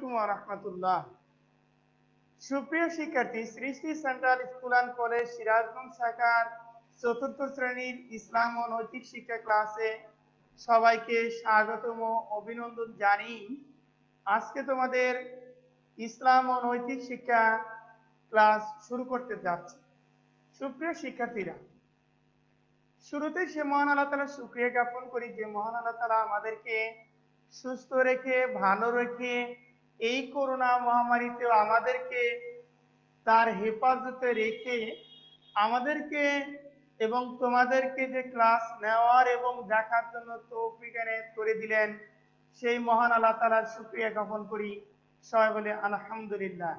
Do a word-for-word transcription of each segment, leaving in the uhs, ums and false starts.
আলাইকুম ওয়া রাহমাতুল্লাহ। সুপ্রিয় শিক্ষার্থী, Srishti central school and college Sirajganj শাখার চতুর্থ শ্রেণীর ইসলাম ও নৈতিক শিক্ষা ক্লাসে সবাইকে স্বাগতম ও অভিনন্দন জানিয়ে আজকে তোমাদের ইসলাম ও নৈতিক শিক্ষা ক্লাস শুরু করতে যাচ্ছি। সুপ্রিয় শিক্ষার্থীরা, শুরুতে সে মহান আল্লাহ তাআলার শুকরিয়া জ্ঞাপন করি যে মহান আল্লাহ তাআলা আমাদেরকে সুস্থ রেখে ভালো রেখে এই করোনা মহামারীতেও আমাদেরকে তার হেফাজতে রেখে আমাদেরকে এবং তোমাদেরকে যে ক্লাস নেওয়ার এবং দেখার জন্য তৌফিক এনায়েত করে দিলেন, সেই মহান আল্লাহ তাআলার শুকরিয়া জ্ঞাপন করি। সবাই বলে আলহামদুলিল্লাহ।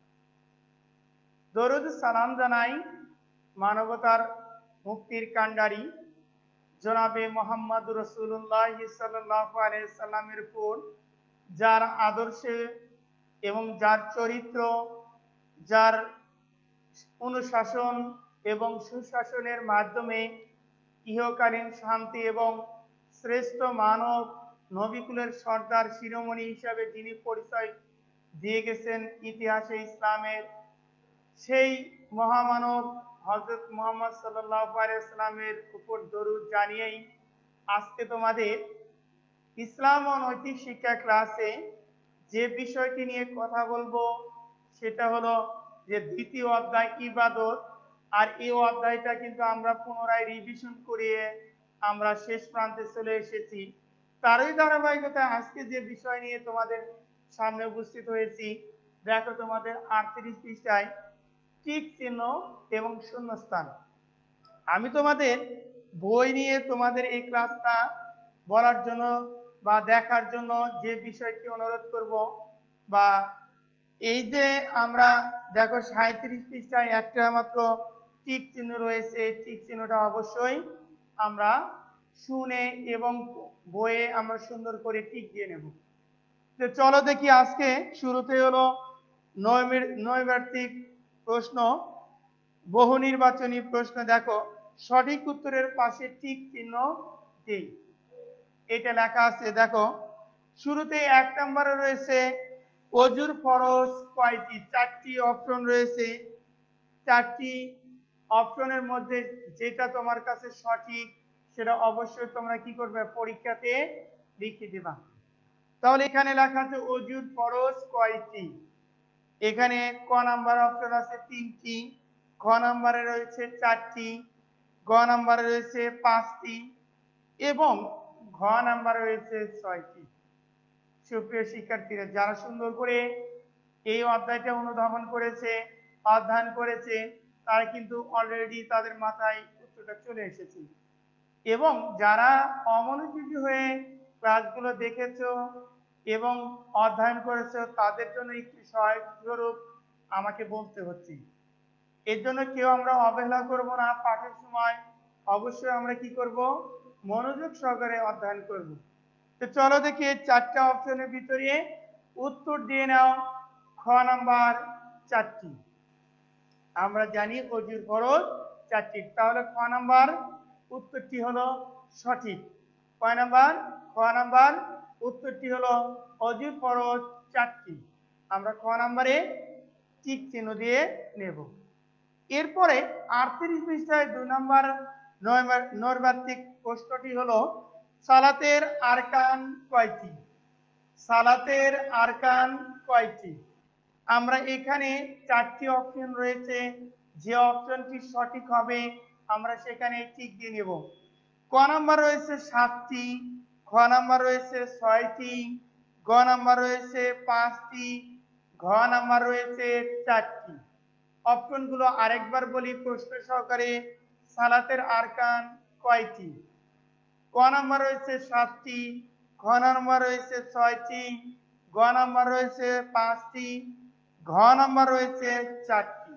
দরুদ সালাম জানাই মানবতার মুক্তির কাণ্ডারি জনাবে মোহাম্মদ রাসূলুল্লাহ সাল্লাল্লাহু আলাইহি সাল্লামের উপর, যার আদর্শে এবং যার চরিত্র, যার অনুশাসন এবং সুশাসনের মাধ্যমে ইহকালীন শান্তি এবং শ্রেষ্ঠ মানব নবিকুলের সর্দার শিরোমণি হিসাবে যিনি পরিচয় দিয়ে গেছেন ইতিহাসে ইসলামের, সেই মহামানব হযরত মুহাম্মদ সাল্লাল্লাহু আলাইহি সাল্লামের উপর দরুদ জানিয়েই আজকে তোমাদের ইসলাম ও নৈতিক শিক্ষা ক্লাসে যে বিষয়টি নিয়ে কথা বলবো সেটা হলো যে দ্বিতীয় অধ্যায় ইবাদত। আর এই অধ্যায়টা কিন্তু আমরা পুনরায় রিভিশন করিয়ে আমরা শেষ প্রান্তে চলে এসেছি। তারই ধারাবাহিকতায় আজকে যে বিষয় নিয়ে তোমাদের সামনে উপস্থিত হয়েছি, দেখো তোমাদের আটত্রিশ পৃষ্ঠায় টিক চিহ্ন এবং শূন্যস্থান। আমি তোমাদের বই নিয়ে তোমাদের এই ক্লাসটা বলার জন্য বা দেখার জন্য যে বিষয়টি অনুরোধ করব, বা এই যে আমরা দেখো সাঁইত্রিশ পৃষ্ঠায় একটা মাত্র টিক চিহ্ন রয়েছে, টিক চিহ্নটা অবশ্যই আমরা শুনে এবং বইয়ে আমরা সুন্দর করে টিক দিয়ে নেব। তো চলো দেখি, আজকে শুরুতে হলো নৈর্ব্যক্তিক প্রশ্ন, বহু নির্বাচনী প্রশ্ন। দেখো সঠিক উত্তরের পাশে টিক চিহ্ন দিই, এটা লেখা আছে। দেখো শুরুতে এক নম্বরে রয়েছে অজুর ফরজ কয়টি? চারটি অপশন রয়েছে। চারটি অপশনের মধ্যে যেটা তোমার কাছে সঠিক সেটা অবশ্যই তোমরা কি করবে, পরীক্ষাতে লিখে দেবা। তাহলে এখানে লেখা আছে অজুর ফরজ কয়টি। এখানে ক নাম্বার অপশন আছে তিনটি, খ নাম্বারে রয়েছে চারটি, গ নাম্বারে রয়েছে পাঁচটি এবং ঘ নাম্বারে রয়েছে ছয়টি। সুপ্রিয় শিক্ষার্থীরা, যারা সুন্দর করে এই অধ্যায়টা অনুধাবন করেছে, অধ্যয়ন করেছে, তারা কিন্তু অলরেডি তাদের মাথায় উত্তরটা চলে এসেছে। এবং যারা অমনোযোগী হয়ে ক্লাসগুলো দেখেছো এবং অধ্যয়ন করেছো, তাদের জন্য একটি সহায়ক স্বরূপ আমাকে বলতে হচ্ছে। এর জন্য কেউ আমরা অবহেলা করব না। পাঠের সময় অবশ্যই আমরা কি করব, মনোযোগ সহকারে অধ্যয়ন করব। তো চলো দেখি চারটা অপশনের ভিতরে উত্তর দিয়ে নাও। খ নাম্বার চারটি, আমরা জানি অজুর ফরজ চারটি, তাহলে খ নাম্বার উত্তরটি হলো সঠিক। কয় নাম্বার? খ নাম্বার উত্তরটি হলো অজুর ফরজ চারটি। আমরা খ নাম্বারে টিক চিহ্ন দিয়ে নেব। এরপরে আটত্রিশ পৃষ্ঠায় দুই নম্বর নৈর্ব্যক্তিক প্রশ্নটি হলো সালাতের আরকান কয়টি? সালাতের আরকান কয়টি? আমরা এখানে চারটি অপশন রয়েছে, যে অপশনটি সঠিক হবে আমরা সেখানে টিক দিয়ে নেব। ক নাম্বার রয়েছে সাতটি, খ নাম্বার রয়েছে ছয়টি, গ নাম্বার রয়েছে পাঁচটি, ঘ নাম্বার রয়েছে চারটি। অপশনগুলো আরেকবার বলি প্রশ্ন সহকারে। সালাতের আরকান কয়টি? ক নাম্বার রয়েছে সাতটি, খ নাম্বার রয়েছে ছয়টি, গ নাম্বার রয়েছে পাঁচটি, ঘ নাম্বার রয়েছে চারটি।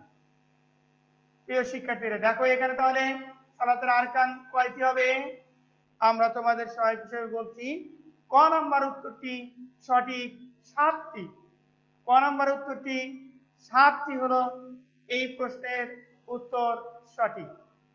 প্রিয় শিক্ষার্থীরা, দেখো এখানে তাহলে সালাতের আরকান কয়টি হবে? আমরা তোমাদের সহায়ক হিসেবে বলছি ক নাম্বার উত্তরটি সঠিক, সাতটি। ক নাম্বার উত্তরটি সাতটি হলো এই প্রশ্নের উত্তর সঠিক।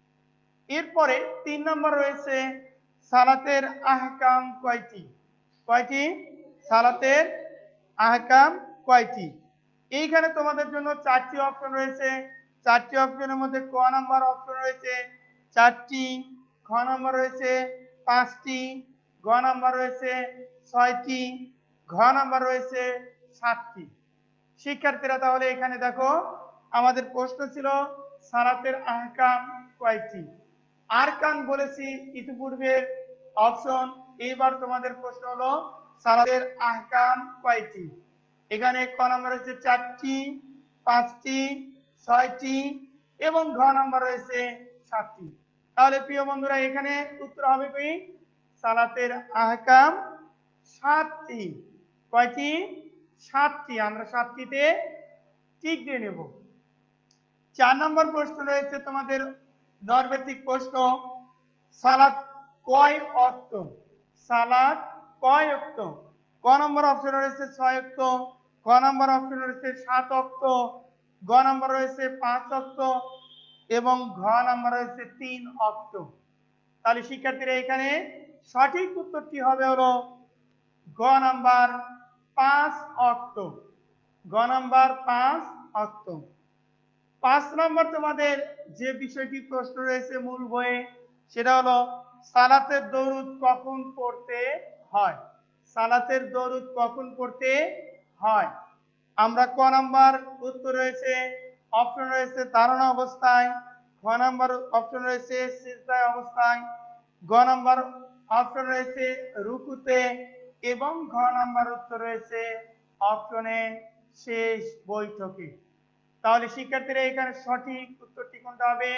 এরপরে তিন নম্বর রয়েছে সালাতের আহকাম কয়টি? কয়টি? সালাতের আহকাম কয়টি? এইখানে তোমাদের জন্য চারটি অপশন রয়েছে। চারটি অপশনের মধ্যে ক নাম্বার অপশন রয়েছে চারটি, খ নাম্বার রয়েছে পাঁচটি, গ নাম্বার রয়েছে ছয়টি, ঘ নাম্বার রয়েছে সাতটি। শিক্ষার্থীরা তাহলে এখানে দেখো আমাদের প্রশ্ন ছিল সালাতের আহকাম কয়টি। আরকান বলেছি ইতিপূর্বে অপশন, এইবার তোমাদের প্রশ্ন হলো সালাতের আহকাম কয়টি। এখানে ক নাম্বার রয়েছে চারটি, পাঁচটি, ছয়টি এবং ঘ নাম্বার রয়েছে সাতটি। তাহলে প্রিয় বন্ধুরা এখানে উত্তর হবে কি সালাতের আহকাম সাতটি। কয়টি? সাতটি। আমরা সাতটিতে টিক দিয়ে নেব। চার নম্বর প্রশ্ন রয়েছে তোমাদের নরবেতিক প্রশ্ন, সালাত কয় ওয়াক্ত? সালাত কয় ওয়াক্ত? ক নম্বর অপশন রয়েছে ছয় ওয়াক্ত, ক নম্বর অপশন রয়েছে সাত ওয়াক্ত, গ নম্বর রয়েছে পাঁচ ওয়াক্ত এবং ঘ নম্বর রয়েছে তিন ওয়াক্ত। তাহলে শিক্ষার্থীরা এখানে সঠিক উত্তরটি হবে হলো গ নাম্বার পাঁচ ওয়াক্ত। গ নাম্বার পাঁচ ওয়াক্ত। পাঁচ নম্বর তোমাদের যে বিষয়টি প্রশ্ন রয়েছে মূল বইয়ে সেটা হলো সালাতের দরুদ কখন পড়তে হয়? সালাতের দরুদ কখন পড়তে হয়? আমরা ক নাম্বার উত্তর রয়েছে অপশন রয়েছে ধারণা অবস্থায়, খ নাম্বার অপশন রয়েছে সিজদায় অবস্থায়, গ নাম্বার অপশন রয়েছে রুকুতে এবং ঘ নাম্বার উত্তর রয়েছে অপশনে শেষ বৈঠকে। তাহলে শিক্ষার্থীরা এখানে সঠিক উত্তরটি কোনটা হবে?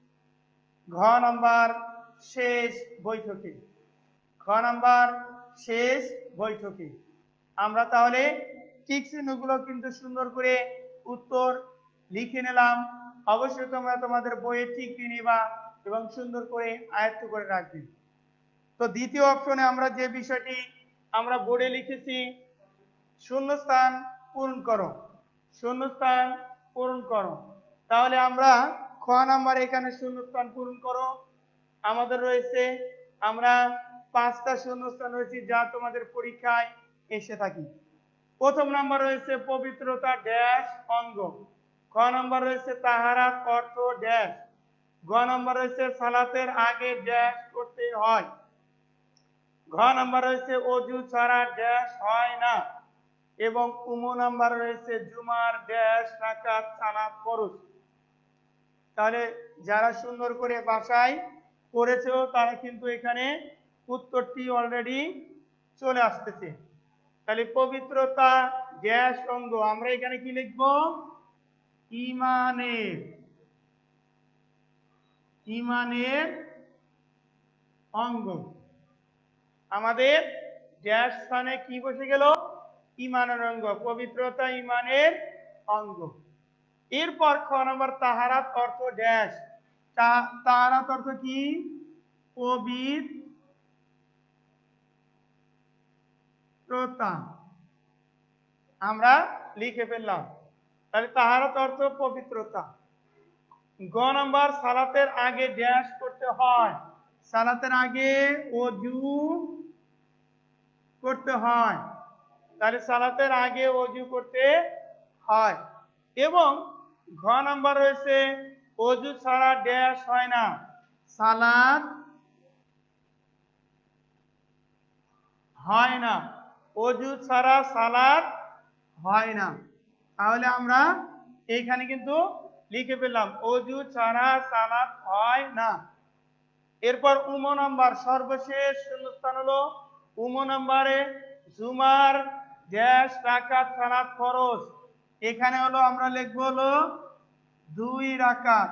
ঘ নাম্বার শেষ বৈঠকে। ঘ নাম্বার শেষ বৈঠকে। আমরা তাহলে ঠিক চিহ্নগুলো কিন্তু সুন্দর করে উত্তর লিখে নিলাম। অবশ্যই তোমরা তোমাদের বইয়ে ঠিক দিয়ে নিবা এবং সুন্দর করে আয়ত্ত করে রাখবে। তো দ্বিতীয় অপশনে আমরা যে বিষয়টি আমরা বোর্ডে লিখেছি শূন্যস্থান পূরণ করো, শূন্যস্থান পূরণ করো। তাহলে আমরা খ নাম্বার এখানে শূন্যস্থান পূরণ করো। আমাদের রয়েছে আমরা পাঁচটা শূন্যস্থান রয়েছে যা তোমাদের পরীক্ষায় এসে থাকি। প্রথম নাম্বার রয়েছে পবিত্রতা ড্যাশ অঙ্গ, খ নাম্বার রয়েছে তাহারাত অর্থ ড্যাশ, গ নাম্বার রয়েছে সালাতের আগে ড্যাশ করতে হয়, ঘ নাম্বার রয়েছে অজু ছাড়া ড্যাশ হয় না এবং উম নাম্বার রয়েছে জুমার ড্যাশ রাকাত সালাত ফরজ। তাহলে যারা সুন্দর করে বাসায় করেছো তারা কিন্তু এখানে উত্তরটি অলরেডি চলে আসতেছে। তাহলে পবিত্রতা ড্যাশ অঙ্গ, আমরা এখানে কি লিখব? ইমানের, ইমানের অঙ্গ। আমাদের ড্যাশ স্থানে কি বসে গেল? ইমানের অঙ্গ। পবিত্রতা ইমানের অঙ্গ। এরপর খ নম্বর তাহারাত অর্থ ড্যাশ, তাহারাত অর্থ কি? পবিত্রতা। আমরা লিখে ফেললাম। তাহলে তাহারাত অর্থ পবিত্রতা। গ নাম্বার সালাতের আগে ড্যাশ করতে হয়, সালাতের আগে ওযু করতে হয়। তাহলে সালাতের আগে ওযু করতে হয় এবং ঘ নাম্বার রয়েছে ওযু ছাড়া ড্যাশ হয় না, সালাত হয় না, ওযু ছাড়া সালাত হয় না। তাহলে আমরা এইখানে কিন্তু লিখে ফেললাম ওযু ছাড়া সালাত হয় না। এরপর উম নাম্বার সর্বশেষ শূন্যস্থান হলো উম নাম্বারে জুমার ড্যাশ রাকাত সালাত ফরজ। এখানে হলো আমরা লিখব হলো দুই রাকাত।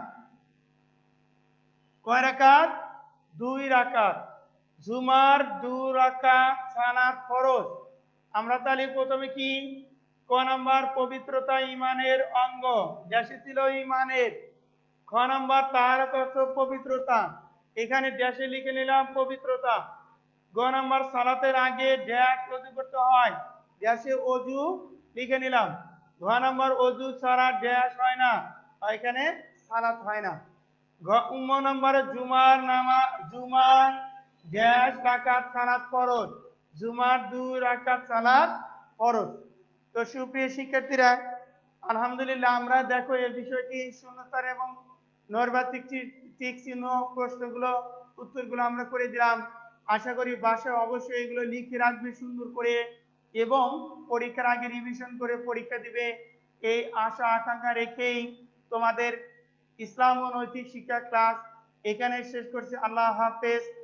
কয় রাকাত? দুই রাকাত। জুমার দুই রাকাত সালাত ফরজ। আমরা তাহলে প্রথমে কি ক নাম্বার পবিত্রতা ইমানের অঙ্গ, ড্যাশে ছিল ইমানের। খ নাম্বার তাহারাত অর্থ পবিত্রতা, এখানে ড্যাশে লিখে নিলাম পবিত্রতা। গ নাম্বার সালাতের আগে ড্যাশ ওযু করতে হয়, ড্যাশে ওযু লিখে নিলাম। ঘ নাম্বার ওযু ছাড়া ড্যাশ হয় না, এখানে সালাত হয় না। ঘ উম নাম্বারে জুমার নামা জুমার ড্যাশ রাকাত সালাত ফরজ, জুমার দুই রাকাত সালাত ফরজ। তো সুপ্রিয় শিক্ষার্থীরা, আলহামদুলিল্লাহ আমরা দেখো এই বিষয়টি শূন্যস্থান এবং নৈর্বাচিক টিক চিহ্ন প্রশ্নগুলো উত্তরগুলো আমরা করে দিলাম। আশা করি বাসায় অবশ্যই এগুলো লিখে রাখবে সুন্দর করে এবং পরীক্ষার আগে রিভিশন করে পরীক্ষা দিবে, এই আশা আকাঙ্ক্ষা রেখেই তোমাদের ইসলাম ও নৈতিক শিক্ষা ক্লাস এখানে শেষ করছি। আল্লাহ হাফেজ।